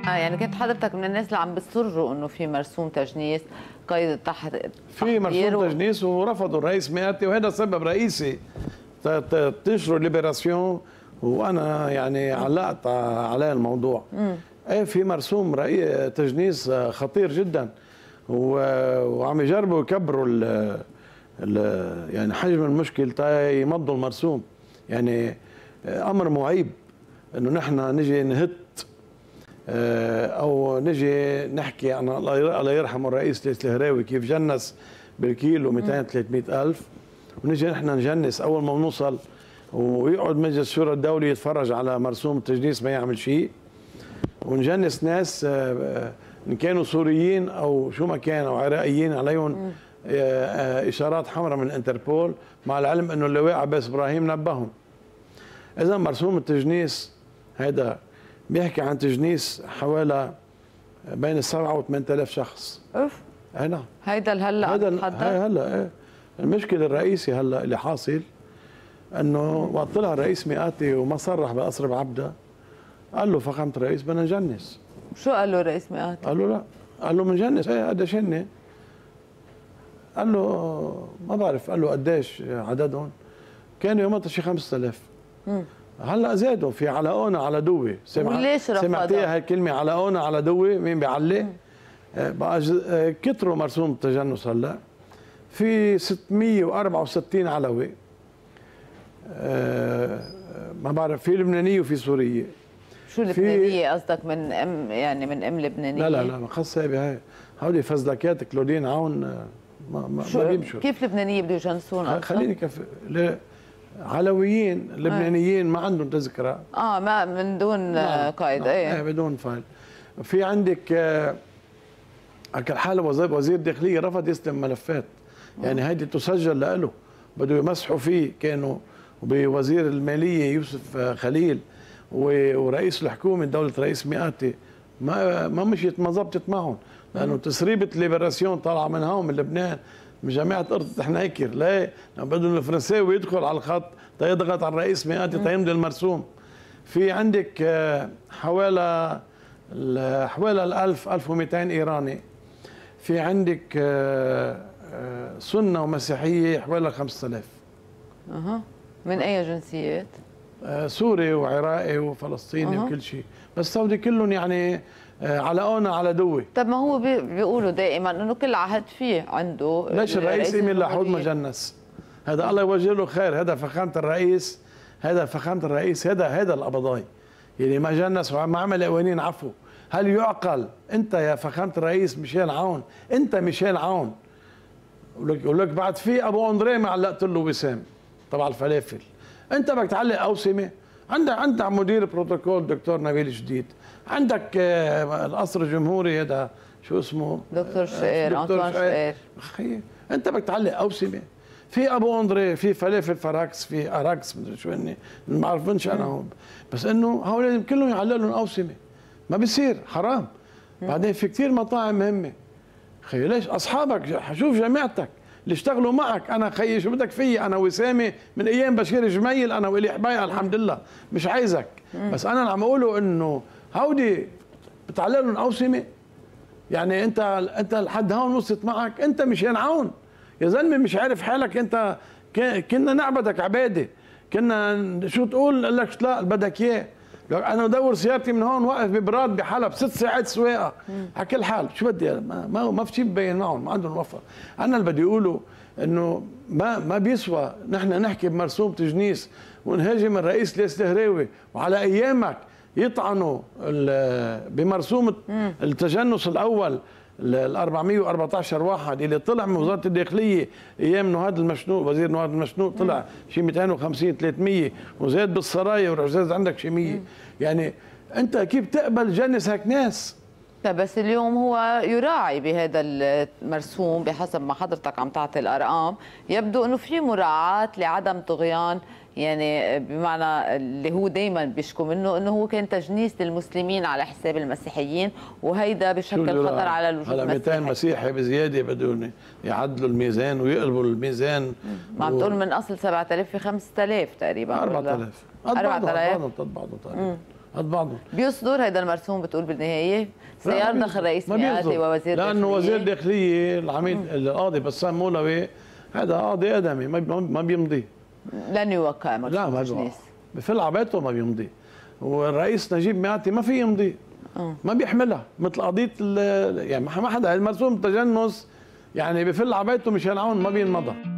يعني كنت حضرتك من الناس اللي عم بيصروا انه في مرسوم تجنيس قيد تحت في مرسوم تجنيس ورفضوا الرئيس مئاتي، وهذا سبب رئيسي تنشروا ليبراسيون، وانا يعني علقت على الموضوع. ايه في مرسوم تجنيس خطير جدا، وعم يجربوا يكبروا يعني حجم المشكل تا يمضوا المرسوم. يعني امر معيب انه نحن نجي نهت او نجي نحكي عن الله يرحمه الرئيس ليث الهراوي كيف جنس بالكيلو 200 300 الف، ونجي نحن نجنس اول ما بنوصل، ويقعد مجلس الشورى الدولي يتفرج على مرسوم التجنيس ما يعمل شيء، ونجنس ناس ان كانوا سوريين او شو ما كان او عراقيين عليهم اشارات حمراء من انتربول، مع العلم انه اللواء عباس ابراهيم نبههم. اذا مرسوم التجنيس هذا بيحكي عن تجنيس حوالي بين 7 و 8000 شخص. اوف. اي نعم. هيدا هلا هلا ايه. المشكله الرئيسي هلا اللي حاصل انه وقت طلع الرئيس مئاتي وما صرح بقصر بعبده، قال له فخامه الرئيس بدنا نجنس. شو قال له الرئيس مئاتي؟ قال له لا، قال له بنجنس. ايه قديش هن؟ قال له ما بعرف. قال له قديش عددهم؟ كانوا يومتها شي 5000. هلا زادوا في علقونا على دوي. وليش رفضها؟ سمعتيها هاي الكلمه علقونا على دوي؟ مين بيعلق؟ بقى كتروا مرسوم التجنس هلا في 664 علوي. ما بعرف، في لبنانيه وفي سوريه. شو لبنانيه قصدك؟ من يعني من لبنانيه؟ لا ما خاصه بهاي، هودي فزلكات كلودين عون ما بيمشوا. كيف لبنانيه بده يجنسون اصلا؟ خليني علويين لبنانيين ما عندهم تذكره. ما من دون قيد. ايه بدون فايل. في عندك الحالة وزير الداخلية رفض يستلم ملفات، يعني هيدي تسجل له، بده يمسحوا فيه. كانوا بوزير المالية يوسف خليل ورئيس الحكومة دولة رئيس مئاتي ما مشيت، ما زبطت معهم، لأنه تسريبة ليبراسيون طالعة من هون من لبنان، من جامعة قرطة حنيكر. ليه؟ بدهم الفرنساوي يدخل على الخط تيضغط على الرئيس مئاتي تيمضي المرسوم. في عندك حوالي 1000 1200 إيراني. في عندك سنة ومسيحية حوالي 5000. من أي جنسيات؟ سوري وعراقي وفلسطيني وكل شيء، بس هودي كلهم يعني علقونا على دوي. طب ما هو بيقولوا دائما انه كل عهد فيه عنده. ليش الرئيس ايميل لحود ما جنس؟ هذا الله يوجه له خير، هذا فخامة الرئيس، هذا القبضاي يعني ما جنس وما عمل قوانين عفو. هل يعقل انت يا فخامة الرئيس ميشيل عون، انت ميشيل عون، يقول لك بعد في ابو اندريه ما علقت له وسام تبع الفلافل، انت بدك تعلق اوسمه؟ عندك مدير بروتوكول دكتور نبيل جديد، عندك القصر الجمهوري هذا شو اسمه؟ دكتور شقير، انطوان شقير. اخي انت بدك تعلق اوسمه؟ في ابو اندريه، في فلافل فراكس، في اراكس، مدري شو هن، ما بعرفنش انا هون، بس انه هول كلهم يعلق لهم اوسمه، ما بيصير، حرام. بعدين في كثير مطاعم مهمه، خي ليش اصحابك، شوف جماعتك اللي اشتغلوا معك. انا خيي شو بدك فيي؟ انا وسامي من ايام بشير جميل، انا والي حبايب الحمد لله، مش عايزك. بس انا اللي عم اقوله انه هودي بتعلق لهم اوسمه، يعني انت لحد هون وصلت معك، انت مش ينعون يا زلمه، مش عارف حالك انت. كنا نعبدك عباده، كنا شو تقول؟ قال لك لا بدك اياه. انا بدور سيارتي من هون واقف ببراد بحلب 6 ساعات سواقه على كل حال، شو بدي؟ ما في شيء ببين معهم، ما عندهم وفا. انا اللي بدي اقوله انه ما بيسوى نحن نحكي بمرسوم تجنيس ونهاجم الرئيس ليث الهراوي، وعلى ايامك يطعنوا بمرسوم التجنس الاول ال 414 واحد اللي طلع من وزاره الداخليه ايام نهاد المشنوق، وزير نهاد المشنوق طلع شي 250 300 وزاد بالسرايا ورجعت عندك شي 100. يعني انت كيف تقبل جنس هيك ناس؟ طيب بس اليوم هو يراعي بهذا المرسوم بحسب ما حضرتك عم تعطي الارقام، يبدو انه في مراعاه لعدم طغيان، يعني بمعنى اللي هو دائما بيشكوا منه انه هو كان تجنيس للمسلمين على حساب المسيحيين، وهيدا بشكل خطر على الوجود. هلا 200 مسيحي بزياده بدهم يعدلوا الميزان ويقلبوا الميزان. ما عم تقول من اصل 7000 في 5000 تقريبا. 4000 بعضهم تقريبا. قد بعضهم. بيصدر هذا المرسوم بتقول بالنهايه سيار دخل رئيس مئاتي ووزير لانه وزير الداخليه العميد القاضي بسام مولوي هذا قاضي ادمي ما بيمضي، لن يوقع مرسوم. لا ما بيوقع، بفل على بيته ما بيمضي. والرئيس نجيب مئاتي ما في يمضي، ما بيحملها مثل قضيه يعني ما حدا المرسوم تجنس يعني بفل على بيته مشان عون ما بينمضى.